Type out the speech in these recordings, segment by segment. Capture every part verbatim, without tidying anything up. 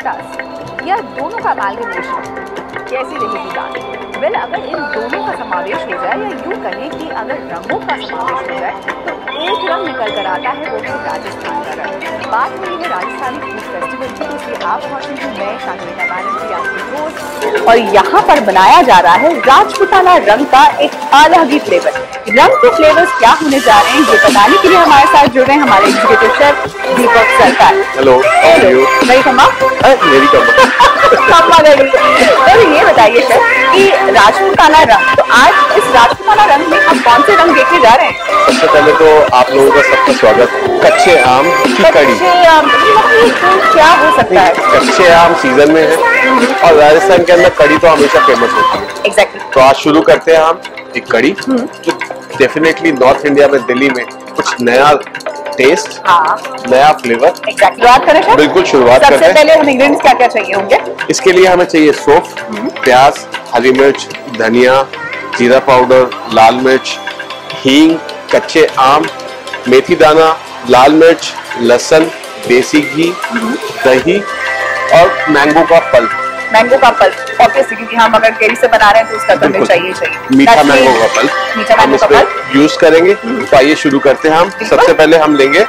Gravitas या दोनों का अमालगमेशन कैसी रहेगी दाल? वेल well, अगर इन दोनों का समावेश हो जाए या यूँ कहें कि अगर रंगों का समावेश हो जाए तो एक रंग निकल कर आता है, वो है राजस्थान का रंग। बात हो रही है राजस्थानी फूड फेस्टिवल की, इसलिए आप पहुंचे हैं मैं शांतिका बैनर्जी आपके दोस्त, और यहाँ पर बनाया जा रहा है राजपूताना रंग का एक अलग ही फ्लेवर। रंग के फ्लेवर्स क्या होने जा रहे हैं ये बताने के लिए हमारे साथ जुड़ रहे हैं हमारे एग्जीक्यूटिव शेफ दीपक सरकार। हेलो, मेरी कम्मा मेरी कम्मा तो ये बताइए शेफ कि राजपूताना रंग, तो आज इस राजपूताना रंग में हम कौन से रंग देखने जा रहे हैं? सबसे पहले तो आप लोगों का सबका स्वागत। कच्चे आम की कड़ी। कच्चे आम तो क्या हो सकता है? कच्चे आम सीजन में है और राजस्थान के अंदर कड़ी तो हमेशा फेमस होती है। एग्जैक्टली। तो आज शुरू करते हैं हम एक कड़ी जो डेफिनेटली नॉर्थ इंडिया में, दिल्ली में कुछ नया टेस्ट, हाँ, नया फ्लेवर। एग्जैक्टली। शुरुआत करें? बिल्कुल शुरुआत करते हैं। सबसे पहले हम इंग्रेडिएंट्स क्या क्या चाहिए होंगे? इसके लिए हमें चाहिए सौंफ, प्याज, हरी मिर्च, धनिया, जीरा पाउडर, लाल मिर्च, हींग, कच्चे आम, मेथी दाना, लाल मिर्च, लहसुन, देसी घी, दही और मैंगो का पल्प। मैंगो का पल्प ऑब्वियसली, क्योंकि हम अगर केरी से बना रहे हैं तो उसका तो हमें चाहिए चाहिए मीठा मैंगो का पल्प। मीठा मैंगो का पल्प यूज करेंगे। तो आइए शुरू करते हैं हम। सबसे पहले हम लेंगे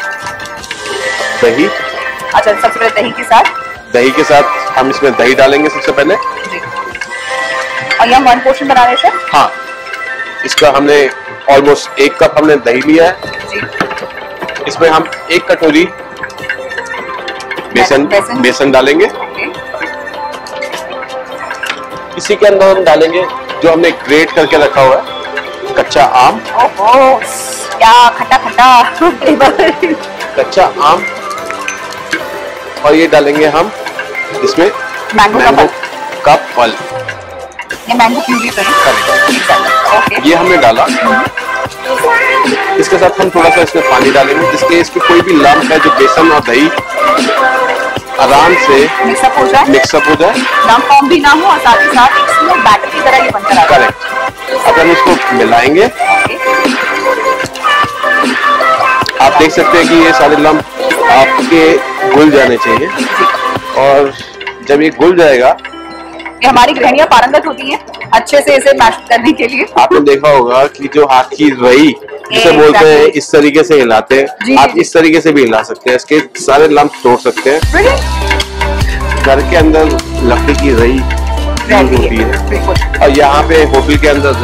दही। अच्छा, सबसे पहले दही के साथ दही के साथ हम इसमें दही डालेंगे सबसे पहले। जी। और ये हम वन पोर्शन बना रहे हैं? हाँ, इसका हमने ऑलमोस्ट एक कप हमने दही लिया है जी। इसमें हम एक कटोरी बेसन बेसन, बेसन डालेंगे। इसी के अंदर हम डालेंगे जो हमने ग्रेट करके रखा हुआ है कच्चा आम। ओहो, क्या खट्टा खट्टा कच्चा आम। और ये डालेंगे हम इसमें मैंगो, मैंगो का पल्प। ये मैंगो प्यूरी करें। ओके, ये हमने डाला। इसके साथ हम थोड़ा सा इसमें पानी डालेंगे जिसके इसके कोई भी लम्प है जो बेसन और दही आराम से मिक्सअप हो जाए मिक्सअप हो जाए लम्प फॉर्म भी ना हो और साथ ही साथ इसमें बैटर की तरह ये बनकर आ जाए। करेक्ट। अब हम इसको मिलाएंगे। आप देख सकते हैं कि ये सारे लम्प आपके घुल जाने चाहिए, और जब ये घुल जाएगा, ये हमारी गृहिणियां पारंगत होती हैं अच्छे से इसे मैश करने के लिए। आपने देखा होगा कि जो हाथ की रई जिसे बोलते हैं, इस तरीके से हिलाते हैं। आप इस तरीके से भी हिला सकते हैं, इसके सारे लम्प तोड़ सकते हैं। घर के अंदर लकड़ी की रई होती है और यहाँ पे होटल के अंदर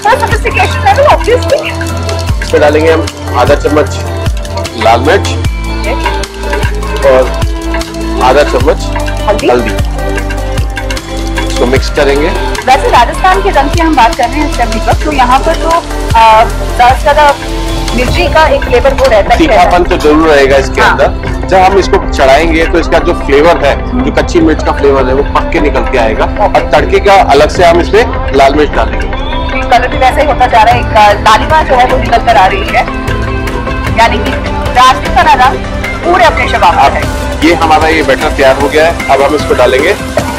इसमें डालेंगे हम आधा चम्मच लाल मिर्च और आधा चम्मच हल्दी। इसको मिक्स करेंगे। वैसे राजस्थान के रंग की हम बात कर रहे हैं दीपक, तो यहाँ पर तो ज्यादा से ज्यादा मिर्ची का एक फ्लेवर वो रहता है, तीखापन तो जरूर रहेगा इसके हाँ। अंदर। जब हम इसको चढ़ाएंगे तो इसका जो फ्लेवर है, जो कच्ची मिर्च का फ्लेवर है, वो पक के निकल के आएगा। और तड़के का अलग से हम इसमें लाल मिर्च डालेंगे। कलर भी वैसे ही होता जा रहा है, एक लालिमा जो है वो निकल कर आ रही है, यानी कि राजपूताना रंग पूरे अपने शबाब है। ये हमारा ये बैटर तैयार हो गया है। अब हम इसको डालेंगे,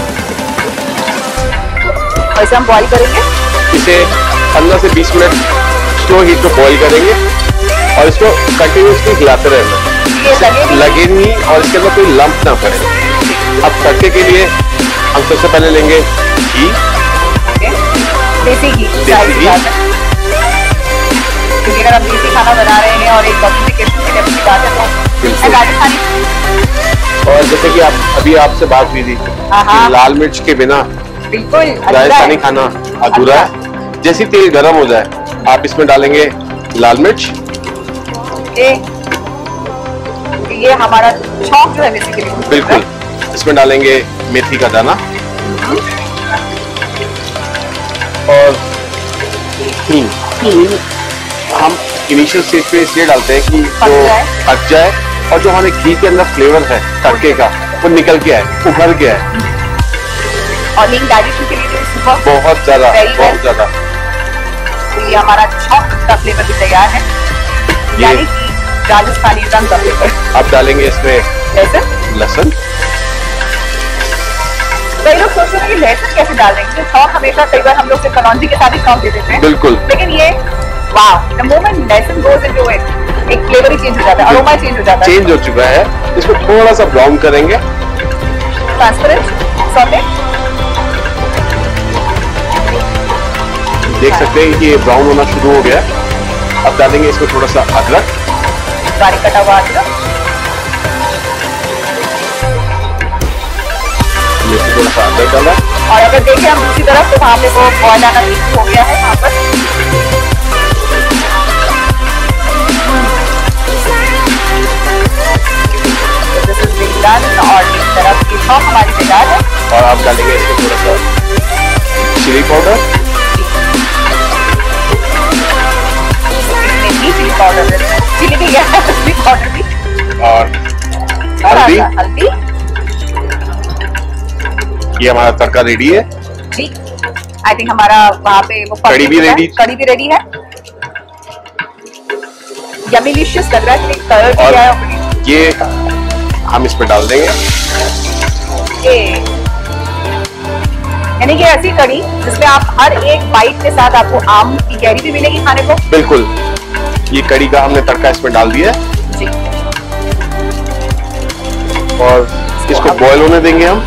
इसे हम बॉईल करेंगे। इसे पंद्रह से बीस मिनट स्लो हीट पे बॉईल करेंगे और इसको कंटिन्यूसली हिलाते रहना, लगे, लगे नहीं और इसके अंदर कोई लंप ना पड़े। अब तड़के के लिए हम सबसे पहले लेंगे घी, देसी घी। देसी घी। क्योंकि अगर आप देसी खाना बना रहे हैं और एक कम्युनिकेशन की अपनी बात है तो राजस्थानी। और जैसे कि आप अभी आपसे बात हुई थी कि लाल मिर्च के बिना बिल्कुल राजस्थानी खाना अधूरा है। जैसे तेल गर्म हो जाए आप इसमें डालेंगे लाल मिर्च। ये, ये हमारा छौंक जो है बेसिकली। बिल्कुल। इसमें डालेंगे मेथी का दाना और हींग। हम इनिशियल स्टेज पे इसलिए डालते हैं कि जो पक जाए और जो हमारे घी के अंदर फ्लेवर है तड़के का वो निकल के आए, उभर के आए। और हींग डाइजेशन के लिए बहुत ज्यादा बहुत ज्यादा। तो ये हमारा छौंक का फ्लेवर भी तैयार है, यानी कि राजस्थानी रंग का फ्लेवर। अब डालेंगे इसमें लहसुन। लहसुन कई लोग सोचते हैं कि लहसुन कैसे डाल देंगे, छौंक हमेशा कई बार हम लोग सिर्फ कलौंजी के साथ ही छौंक दे देते हैं। बिल्कुल। लेकिन ये वाह, the moment lahsun goes into it, एक फ्लेवर ही चेंज हो जाता है, अरोमा चेंज हो जाता है। चेंज हो चुका है। इसको थोड़ा सा ब्राउन करेंगे ट्रांसपेरेंट सॉटे। देख सकते हैं कि ये ब्राउन होना शुरू हो गया है। अब डालेंगे इसमें थोड़ा सा अदरक, बारीक कटा हुआ अदरक, थोड़ा सा अदरक डाला। और अगर देखें हम दूसरी तरफ तो वहाँ पे वो बॉयल आना शुरू हो गया है वहाँ पर। और इस तरफ की सॉस हमारी तैयार है। और आप डालेंगे इसमें थोड़ा सा chilli powder, chilli powder, chilli भी है, चिली पाउडर भी, और हल्दी। हल्दी। ये हमारा तड़का रेडी है जी। आई थिंक हमारा वहाँ पे वो कड़ी भी रेडी, कड़ी भी रेडी है। यमीलिशियस लग रहा है कि कलर भी है। ये हम इसमें डाल देंगे। ये यानी कि ऐसी कड़ी जिसमें आप हर एक बाइट के साथ आपको आम की कैरी भी मिलेगी खाने को। बिल्कुल, ये कड़ी का हमने तड़का इसमें डाल दिया जी। और इसको बॉयल होने देंगे हम।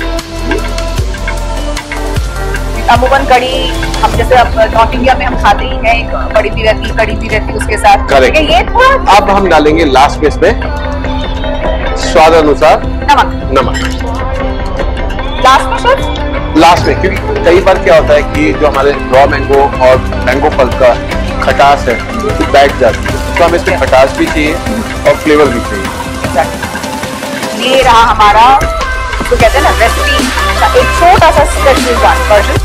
अमूमन कड़ी हम जैसे अब नॉर्थ इंडिया में हम खाते ही हैं, एक बड़ी भी रहती, कड़ी भी रहती उसके साथ। करेक्ट। ये थोड़ा अब हम डालेंगे लास्ट में इसमें स्वाद अनुसार नमक। नमक लास्ट में सर लास्ट में, क्योंकि कई बार क्या होता है कि जो हमारे रॉ मैंगो और मैंगो फल का खटास है वो बैठ जाती है, तो हमें इसमें खटास भी चाहिए और फ्लेवर भी चाहिए। ये रहा हमारा तो कहते हैं ना रेसिपी का एक छोटा सा स्पेशल वर्जन।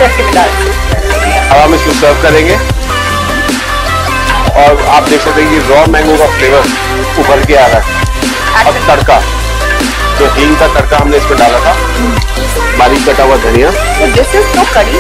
अब हम इसको सर्व करेंगे और आप देख सकते हैं कि रॉ मैंगो का फ्लेवर उभर के आ रहा है। अब तड़का, जो हींग का तड़का हमने इसमें डाला था, बारीक कटा हुआ धनिया। तो दिस इज तो कड़ी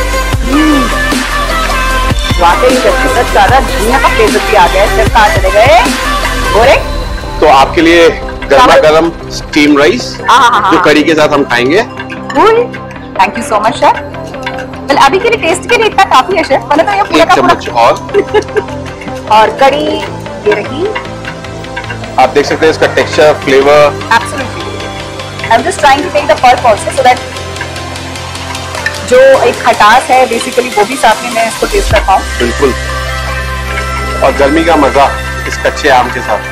वाकई बहुत ज्यादा धनिया का फ्लेवर भी आ गया है। सिर्फ कहाँ चले गए गोरे? तो आपके लिए गर्मा गर्म स्टीम राइस जो कड़ी के साथ हम खाएंगे। Thank you so much chef. Well अभी के लिए टेस्ट के लिए इतना काफी है शेफ, मतलब तो ये पूरा का चम्मच और और कड़ी ये रही। आप देख सकते हैं इसका texture, flavour. Absolutely. I am just trying to take the pulp also so that जो एक खटास है बेसिकली वो भी साथ में मैं इसको टेस्ट कर पाऊँ। बिल्कुल। और गर्मी का मजा इस कच्चे आम के साथ।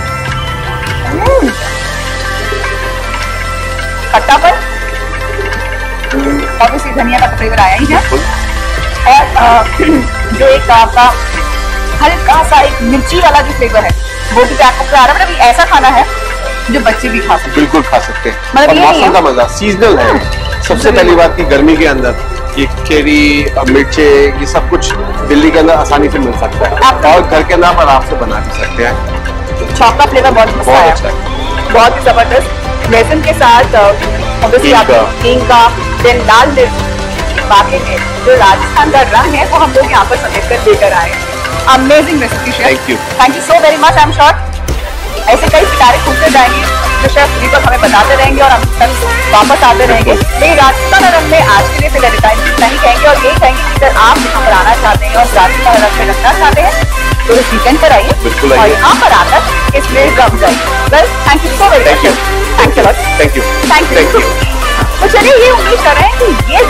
खट्टापन ऑब्वियसली धनिया का फ्लेवर आया ही है। और जो एक आपका हल्का सा एक मिर्ची वाला जो फ्लेवर है वो भी आपको आ रहा है। मतलब ऐसा खाना है जो बच्चे भी खा सकते हैं। बिल्कुल खा सकते हैं। मतलब और ये मौसम का मजा सीजनल है। सबसे पहली बात की गर्मी के अंदर ये केरी, मिर्चे, ये सब कुछ दिल्ली के अंदर आसानी से मिल सकता है और घर के अंदर आप आराम से बना भी सकते हैं। चॉक का फ्लेवर बहुत बहुत अच्छा है, बहुत ही जबरदस्त। बेसन के साथ हींग का, देन लाल मिर्च। वाकई में जो राजस्थान का रंग है वो हम लोग यहाँ पर समेट कर लेकर आए। Amazing recipe chef. Thank you thank you so very much. I am sure ऐसे कई सितारे खुलते जाएंगे जो शेफ दीपक हमें बताते रहेंगे और हम तक वापस आते रहेंगे। लेकिन राजस्थान रंग में आज के लिए फिर टाइम नहीं कहेंगे और यही कहेंगे कि अगर आप यहाँ पर आना चाहते हैं और राजस्थान रंग में रखना चाहते हैं तो इस वीकेंड पर आइए और यहाँ पर आकर इसमें रम जाइए। Well thank you so very much. Thank you thank you thank you. तो चलिए ये उम्मीद कर रहे हैं कि ये